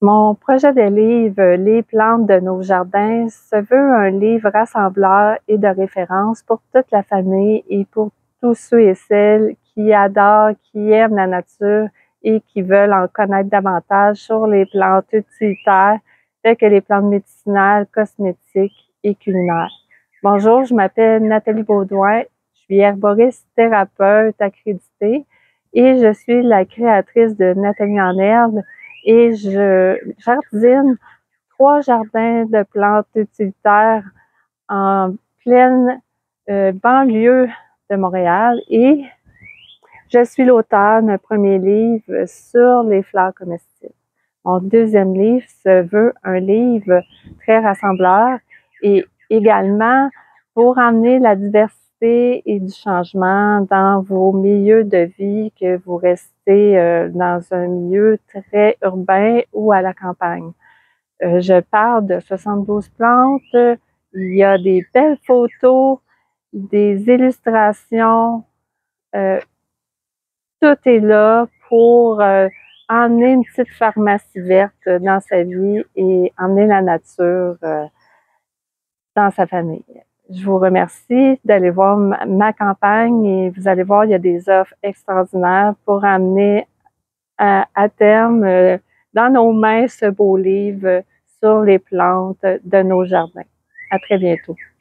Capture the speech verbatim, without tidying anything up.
Mon projet de livre « Les plantes de nos jardins » se veut un livre rassembleur et de référence pour toute la famille et pour tous ceux et celles qui adorent, qui aiment la nature et qui veulent en connaître davantage sur les plantes utilitaires telles que les plantes médicinales, cosmétiques et culinaires. Bonjour, je m'appelle Nathalie Baudouin, je suis herboriste thérapeute accréditée et je suis la créatrice de Nathalie en herbe. Et je jardine trois jardins de plantes utilitaires en pleine euh, banlieue de Montréal et je suis l'auteur d'un premier livre sur les fleurs comestibles. Mon deuxième livre se veut un livre très rassembleur et également pour amener la diversité et du changement dans vos milieux de vie, que vous restez euh, dans un milieu très urbain ou à la campagne. Euh, je parle de soixante-douze plantes, il y a des belles photos, des illustrations, euh, tout est là pour euh, emmener une petite pharmacie verte dans sa vie et emmener la nature euh, dans sa famille. Je vous remercie d'aller voir ma, ma campagne et vous allez voir, il y a des offres extraordinaires pour amener à, à terme euh, dans nos mains ce beau livre sur les plantes de nos jardins. À très bientôt.